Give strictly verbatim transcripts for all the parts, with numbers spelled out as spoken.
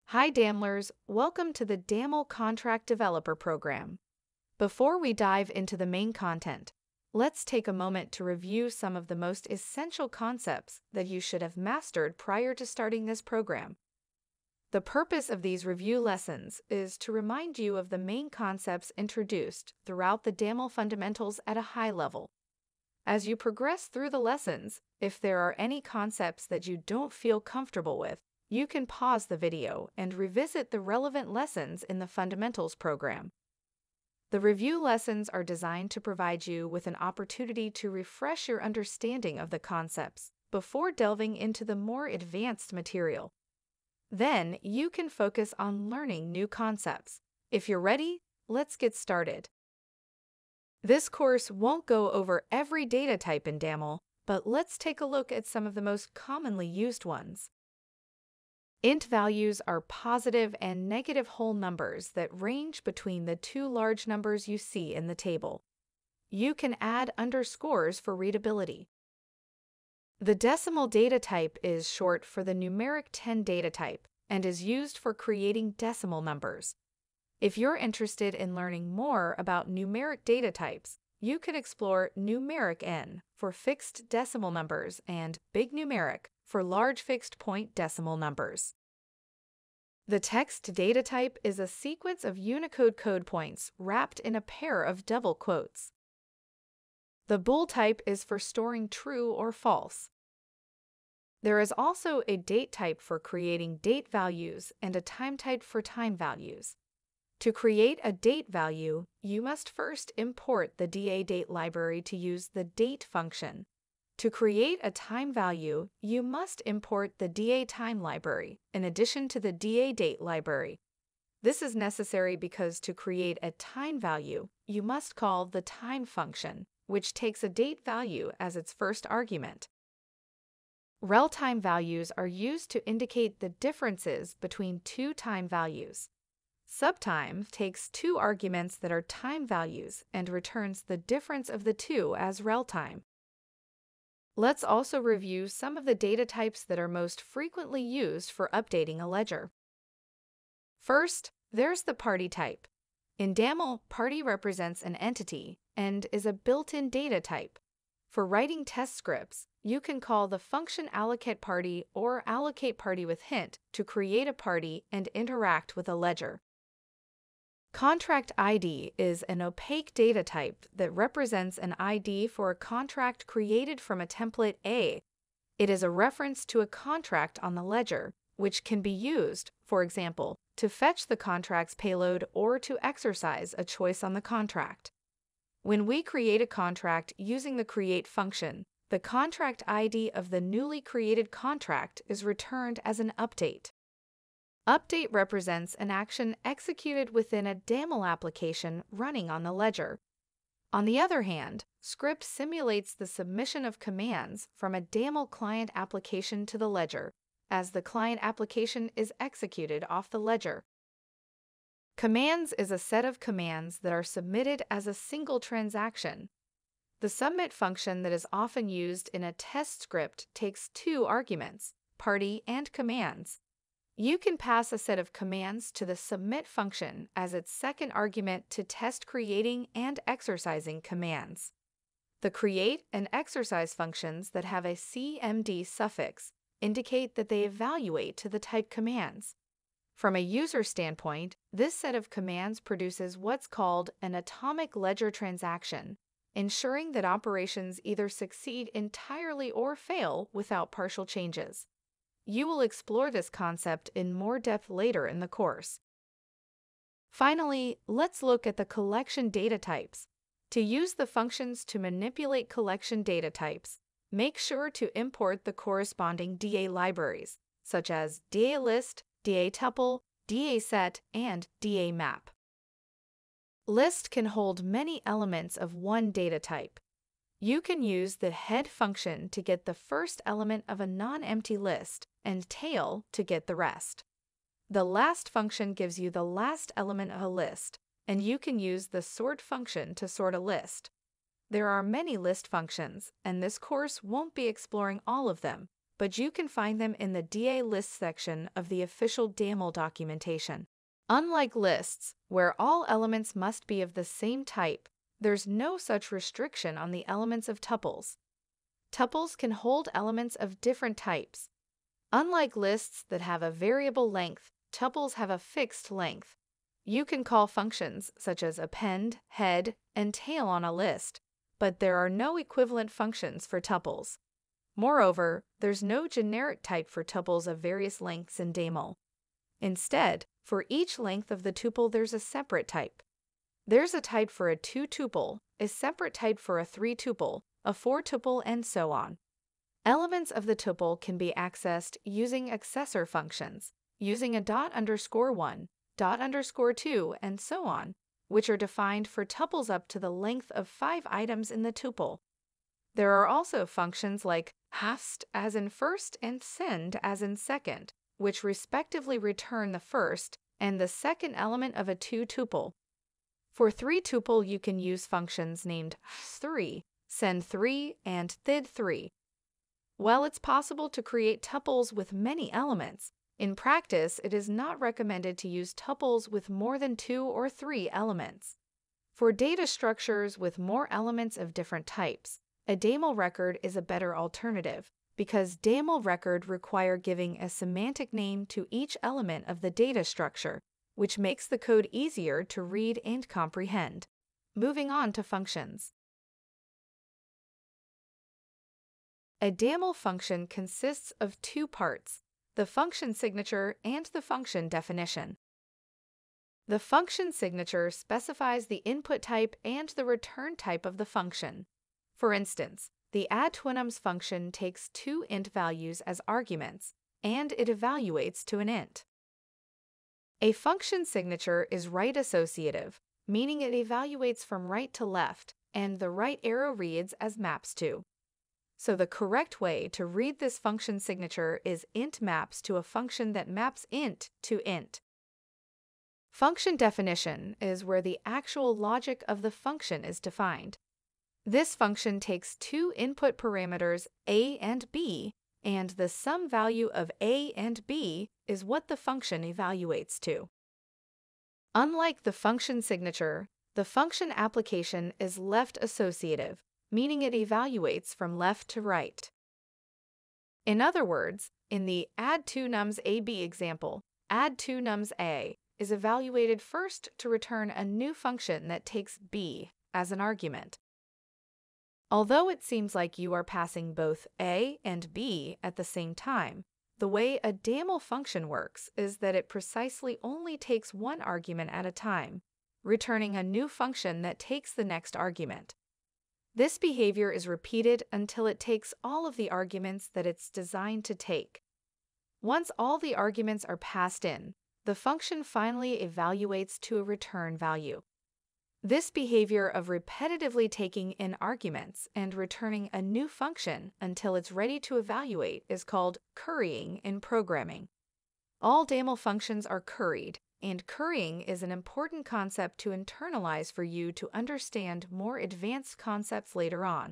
Hi Damlers, welcome to the DAML Contract Developer Program. Before we dive into the main content, let's take a moment to review some of the most essential concepts that you should have mastered prior to starting this program. The purpose of these review lessons is to remind you of the main concepts introduced throughout the DAML fundamentals at a high level. As you progress through the lessons, if there are any concepts that you don't feel comfortable with, you can pause the video and revisit the relevant lessons in the Fundamentals program. The review lessons are designed to provide you with an opportunity to refresh your understanding of the concepts before delving into the more advanced material. Then you can focus on learning new concepts. If you're ready, let's get started. This course won't go over every data type in DAML, but let's take a look at some of the most commonly used ones. Int values are positive and negative whole numbers that range between the two large numbers you see in the table. You can add underscores for readability. The decimal data type is short for the numeric ten data type and is used for creating decimal numbers. If you're interested in learning more about numeric data types, you could explore numeric n for fixed decimal numbers and big numeric for large fixed point decimal numbers. The text data type is a sequence of Unicode code points wrapped in a pair of double quotes. The bool type is for storing true or false. There is also a date type for creating date values and a time type for time values. To create a date value, you must first import the DADate library to use the date function. To create a time value, you must import the DATime library in addition to the DADate library. This is necessary because to create a time value, you must call the time function, which takes a date value as its first argument. Rel time values are used to indicate the differences between two time values. Subtime takes two arguments that are time values and returns the difference of the two as rel time. Let's also review some of the data types that are most frequently used for updating a ledger. First, there's the party type. In DAML, party represents an entity and is a built-in data type. For writing test scripts, you can call the function allocate party or allocate party with hint to create a party and interact with a ledger. Contract I D is an opaque data type that represents an I D for a contract created from a template A. It is a reference to a contract on the ledger, which can be used, for example, to fetch the contract's payload or to exercise a choice on the contract. When we create a contract using the create function, the contract I D of the newly created contract is returned as an update. Update represents an action executed within a DAML application running on the ledger. On the other hand, script simulates the submission of commands from a DAML client application to the ledger, as the client application is executed off the ledger. Commands is a set of commands that are submitted as a single transaction. The submit function that is often used in a test script takes two arguments, party and commands. You can pass a set of commands to the submit function as its second argument to test creating and exercising commands. The create and exercise functions that have a C M D suffix indicate that they evaluate to the type commands. From a user standpoint, this set of commands produces what's called an atomic ledger transaction, ensuring that operations either succeed entirely or fail without partial changes. You will explore this concept in more depth later in the course. Finally, let's look at the collection data types. To use the functions to manipulate collection data types, make sure to import the corresponding D A libraries, such as D A list, D A tuple, D A set, and D A map. List can hold many elements of one data type. You can use the head function to get the first element of a non-empty list and tail to get the rest. The last function gives you the last element of a list, and you can use the sort function to sort a list. There are many list functions, and this course won't be exploring all of them, but you can find them in the D A list section of the official DAML documentation. Unlike lists, where all elements must be of the same type, there's no such restriction on the elements of tuples. Tuples can hold elements of different types. Unlike lists that have a variable length, tuples have a fixed length. You can call functions such as append, head, and tail on a list, but there are no equivalent functions for tuples. Moreover, there's no generic type for tuples of various lengths in DAML. Instead, for each length of the tuple there's a separate type. There's a type for a two-tuple, a separate type for a three-tuple, a four-tuple, and so on. Elements of the tuple can be accessed using accessor functions, using a dot underscore one, dot underscore two, and so on, which are defined for tuples up to the length of five items in the tuple. There are also functions like hast as in first and send as in second, which respectively return the first and the second element of a two-tuple. For three-tuple, you can use functions named three, send three, and thid three. While it's possible to create tuples with many elements, in practice it is not recommended to use tuples with more than two or three elements. For data structures with more elements of different types, a DAML record is a better alternative, because DAML record require giving a semantic name to each element of the data structure, which makes the code easier to read and comprehend. Moving on to functions. A DAML function consists of two parts, the function signature and the function definition. The function signature specifies the input type and the return type of the function. For instance, the addTwinums function takes two int values as arguments, and it evaluates to an int. A function signature is right associative, meaning it evaluates from right to left, and the right arrow reads as maps to. So the correct way to read this function signature is int maps to a function that maps int to int. Function definition is where the actual logic of the function is defined. This function takes two input parameters a and b, and the sum value of a and b is what the function evaluates to. Unlike the function signature, the function application is left associative, meaning it evaluates from left to right. In other words, in the addTwoNumsAb example, addTwoNumsA is evaluated first to return a new function that takes b as an argument. Although it seems like you are passing both a and b at the same time, the way a DAML function works is that it precisely only takes one argument at a time, returning a new function that takes the next argument. This behavior is repeated until it takes all of the arguments that it's designed to take. Once all the arguments are passed in, the function finally evaluates to a return value. This behavior of repetitively taking in arguments and returning a new function until it's ready to evaluate is called currying in programming. All DAML functions are curried, and currying is an important concept to internalize for you to understand more advanced concepts later on.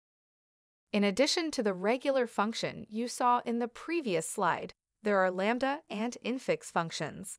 In addition to the regular function you saw in the previous slide, there are lambda and infix functions.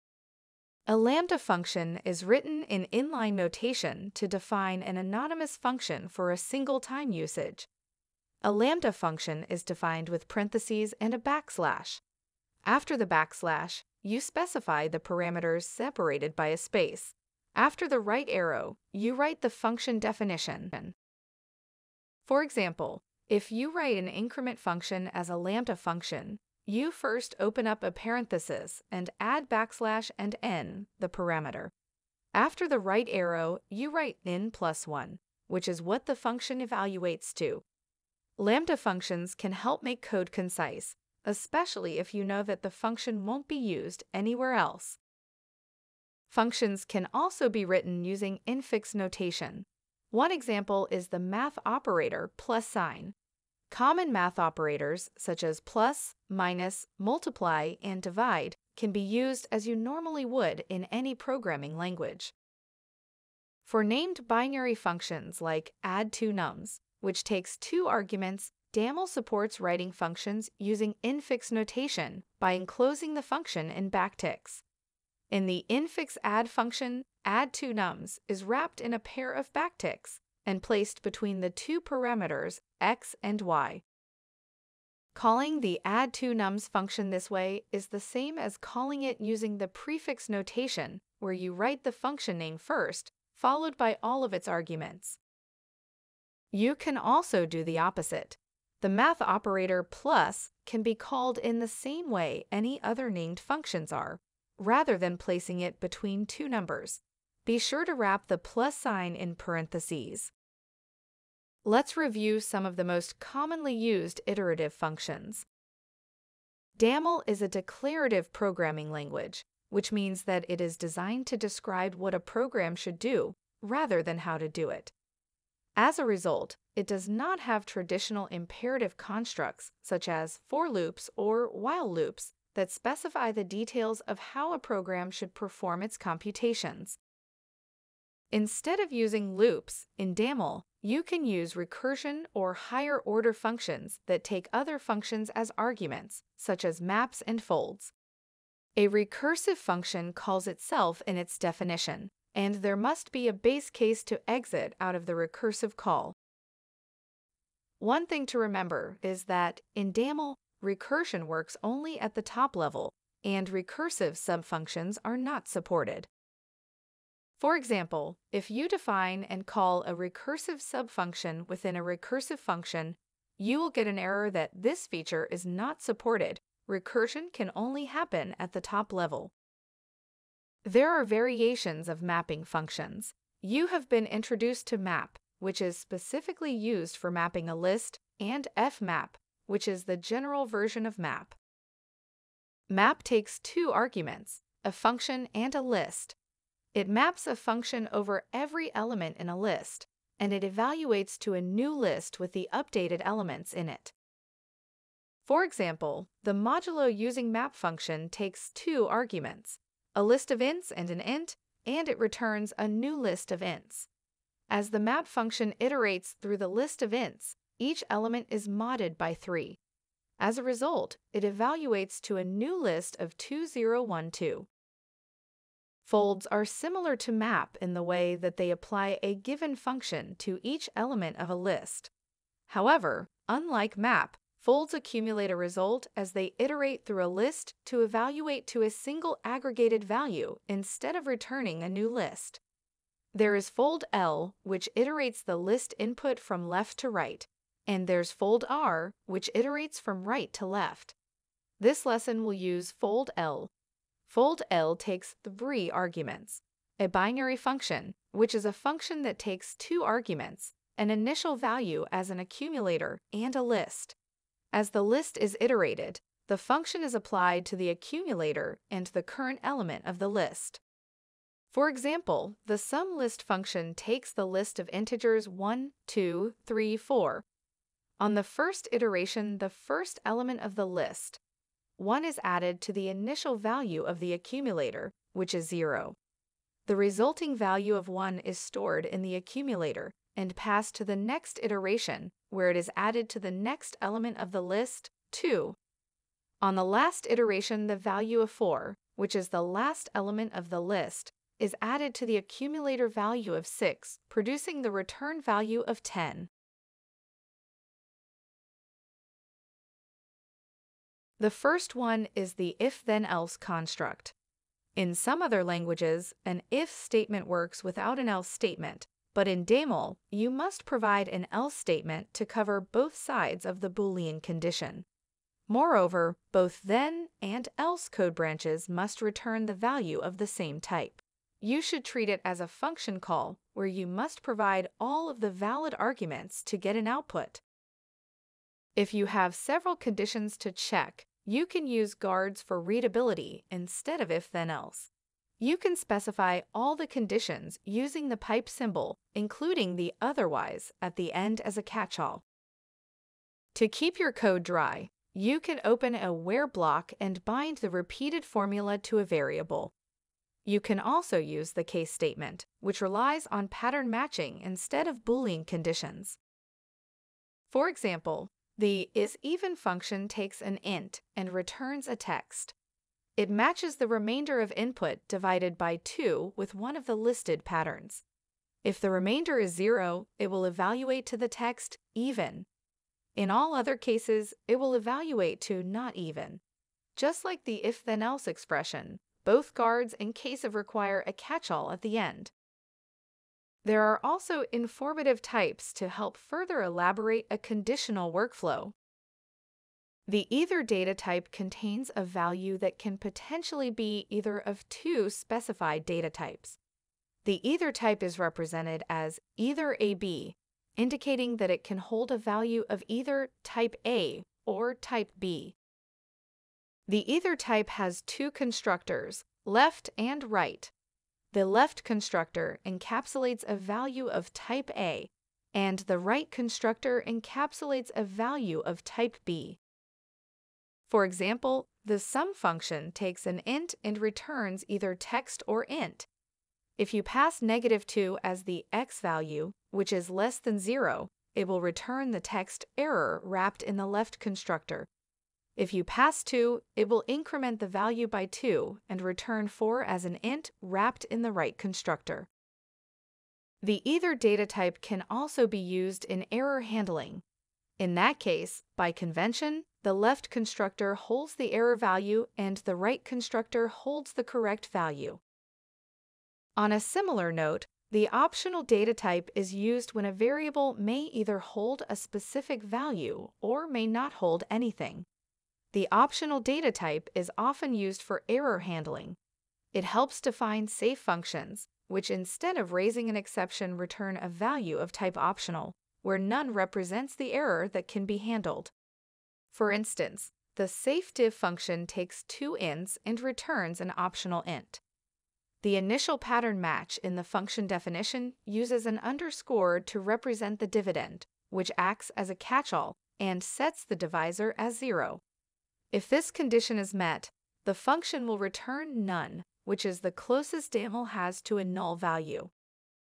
A lambda function is written in inline notation to define an anonymous function for a single time usage. A lambda function is defined with parentheses and a backslash. After the backslash, you specify the parameters separated by a space. After the right arrow, you write the function definition. For example, if you write an increment function as a lambda function, you first open up a parenthesis and add backslash and n, the parameter. After the right arrow, you write n plus one, which is what the function evaluates to. Lambda functions can help make code concise, especially if you know that the function won't be used anywhere else. Functions can also be written using infix notation. One example is the math operator plus sign. Common math operators, such as plus, minus, multiply, and divide, can be used as you normally would in any programming language. For named binary functions like addTwoNums, which takes two arguments, DAML supports writing functions using infix notation by enclosing the function in backticks. In the infix add function, add two nums is wrapped in a pair of backticks and placed between the two parameters x and y. Calling the add two nums function this way is the same as calling it using the prefix notation, where you write the function name first, followed by all of its arguments. You can also do the opposite. The math operator plus can be called in the same way any other named functions are, rather than placing it between two numbers. Be sure to wrap the plus sign in parentheses. Let's review some of the most commonly used iterative functions. DAML is a declarative programming language, which means that it is designed to describe what a program should do rather than how to do it. As a result, it does not have traditional imperative constructs such as for loops or while loops that specify the details of how a program should perform its computations. Instead of using loops in DAML, you can use recursion or higher-order functions that take other functions as arguments, such as maps and folds. A recursive function calls itself in its definition, and there must be a base case to exit out of the recursive call. One thing to remember is that in DAML, recursion works only at the top level, and recursive subfunctions are not supported. For example, if you define and call a recursive subfunction within a recursive function, you will get an error that this feature is not supported. Recursion can only happen at the top level. There are variations of mapping functions. You have been introduced to map, which is specifically used for mapping a list, and fmap, which is the general version of map. Map takes two arguments, a function and a list. It maps a function over every element in a list, and it evaluates to a new list with the updated elements in it. For example, the modulo using map function takes two arguments, a list of ints and an int, and it returns a new list of ints. As the map function iterates through the list of ints, each element is modded by three. As a result, it evaluates to a new list of two zero one two. Folds are similar to map in the way that they apply a given function to each element of a list. However, unlike map, folds accumulate a result as they iterate through a list to evaluate to a single aggregated value instead of returning a new list. There is fold L, which iterates the list input from left to right, and there's fold R, which iterates from right to left. This lesson will use fold L. Fold L takes three arguments, a binary function, which is a function that takes two arguments, an initial value as an accumulator, and a list. As the list is iterated, the function is applied to the accumulator and the current element of the list. For example, the SUMList function takes the list of integers one, two, three, four. On the first iteration, the first element of the list, one is added to the initial value of the accumulator, which is zero. The resulting value of one is stored in the accumulator and passed to the next iteration, where it is added to the next element of the list, two. On the last iteration, the value of four, which is the last element of the list, is added to the accumulator value of six, producing the return value of ten. The first one is the if-then-else construct. In some other languages, an if statement works without an else statement, but in DAML, you must provide an else statement to cover both sides of the Boolean condition. Moreover, both then and else code branches must return the value of the same type. You should treat it as a function call where you must provide all of the valid arguments to get an output. If you have several conditions to check, you can use guards for readability instead of if-then-else. You can specify all the conditions using the pipe symbol, including the otherwise at the end as a catch-all. To keep your code dry, you can open a where block and bind the repeated formula to a variable. You can also use the case statement, which relies on pattern matching instead of Boolean conditions. For example, The isEven function takes an int and returns a text. It matches the remainder of input divided by two with one of the listed patterns. If the remainder is zero, it will evaluate to the text even. In all other cases, it will evaluate to not even. Just like the if-then-else expression, both guards in case of require a catch-all at the end. There are also informative types to help further elaborate a conditional workflow. The either data type contains a value that can potentially be either of two specified data types. The either type is represented as either A B, indicating that it can hold a value of either type A or type B. The either type has two constructors, left and right. The left constructor encapsulates a value of type A, and the right constructor encapsulates a value of type B. For example, the sum function takes an int and returns either text or int. If you pass negative two as the x value, which is less than zero, it will return the text error wrapped in the left constructor. If you pass two, it will increment the value by two and return four as an int wrapped in the right constructor. The either data type can also be used in error handling. In that case, by convention, the left constructor holds the error value and the right constructor holds the correct value. On a similar note, the optional data type is used when a variable may either hold a specific value or may not hold anything. The optional data type is often used for error handling. It helps define safe functions, which instead of raising an exception return a value of type optional, where none represents the error that can be handled. For instance, the safediff function takes two ints and returns an optional int. The initial pattern match in the function definition uses an underscore to represent the dividend, which acts as a catch-all and sets the divisor as zero. If this condition is met, the function will return none, which is the closest D A M L has to a null value.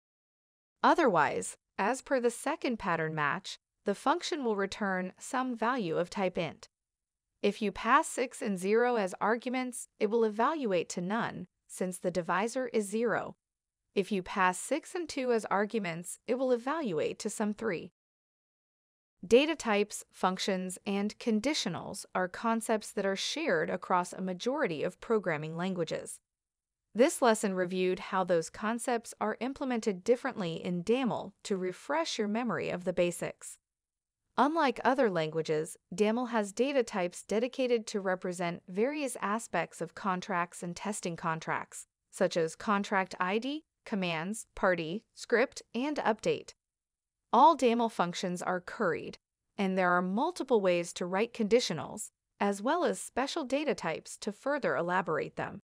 Otherwise, as per the second pattern match, the function will return some value of type int. If you pass six and zero as arguments, it will evaluate to none, since the divisor is zero. If you pass six and two as arguments, it will evaluate to some three. Data types, functions, and conditionals are concepts that are shared across a majority of programming languages. This lesson reviewed how those concepts are implemented differently in D A M L to refresh your memory of the basics. Unlike other languages, D A M L has data types dedicated to represent various aspects of contracts and testing contracts, such as contract I D, commands, party, script, and update. All D A M L functions are curried, and there are multiple ways to write conditionals, as well as special data types to further elaborate them.